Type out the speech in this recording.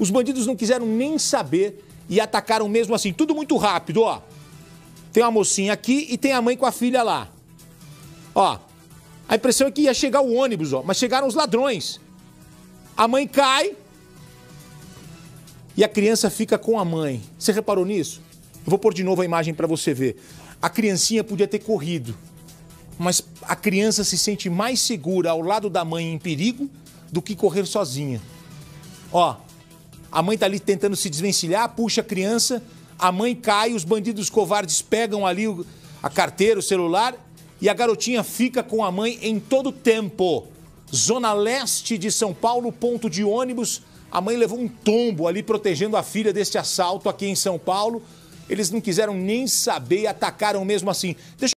Os bandidos não quiseram nem saber e atacaram mesmo assim. Tudo muito rápido, ó. Tem uma mocinha aqui e tem a mãe com a filha lá. Ó, a impressão é que ia chegar o ônibus, ó, mas chegaram os ladrões. A mãe cai e a criança fica com a mãe. Você reparou nisso? Eu vou pôr de novo a imagem para você ver. A criancinha podia ter corrido, mas a criança se sente mais segura ao lado da mãe em perigo do que correr sozinha. Ó, a mãe tá ali tentando se desvencilhar, puxa a criança, a mãe cai, os bandidos covardes pegam ali a carteira, o celular e a garotinha fica com a mãe em todo o tempo. Zona Leste de São Paulo, ponto de ônibus. A mãe levou um tombo ali protegendo a filha deste assalto aqui em São Paulo. Eles não quiseram nem saber e atacaram mesmo assim.